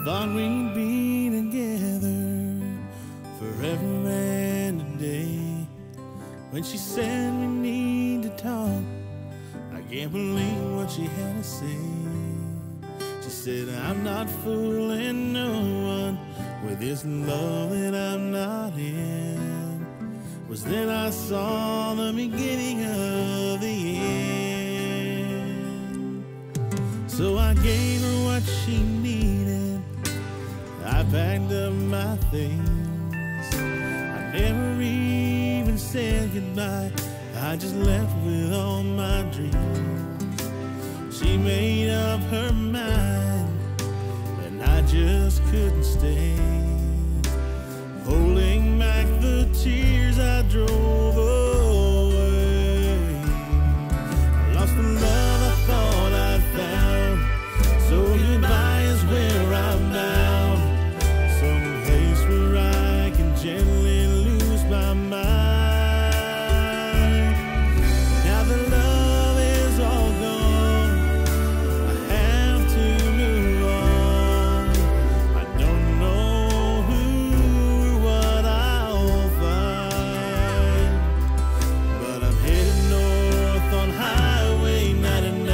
thought we'd be together forever and a day. When she said we need to talk, I can't believe what she had to say. She said, I'm not fooling no one with this love that I'm not in. Was then I saw the beginning of the end. So I gave her what she needed. I packed up my things. I never even said goodbye. I just left with all my dreams. She made up her mind, and I just couldn't stay, holding back the tears I drove away. I lost the love I thought I'd found, so goodbye is where I'm bound. Some place where I can gently lose my mind. Now the love is all gone, I have to move on. I don't know who or what I'll find, but I'm headed north on Highway 99.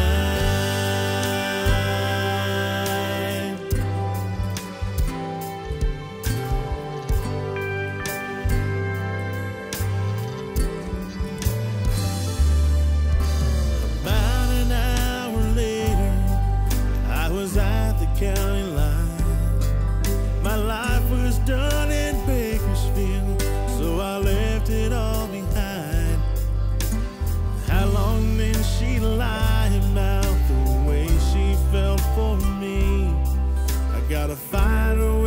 About an hour later, I was at the county line. My life was done in Bakersfield, so I left it all behind. How long did she lie about the way she felt for me? I gotta find her